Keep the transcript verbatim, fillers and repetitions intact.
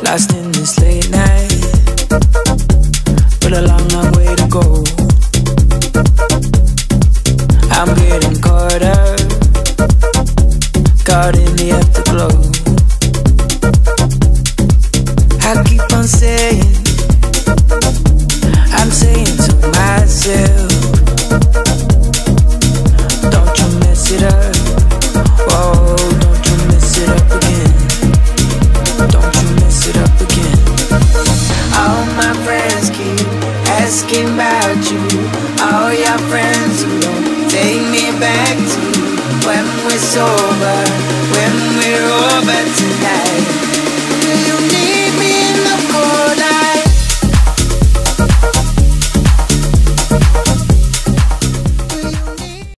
lost in this late night, but a long, long way to go. I'm getting caught up, caught in the afterglow. I keep on saying, I'm saying to myself, don't you mess it up, whoa, don't you mess it up again, don't you mess it up again. All my friends keep asking about you, all your friends who don't take me back to when we're sober, when we're over tonight.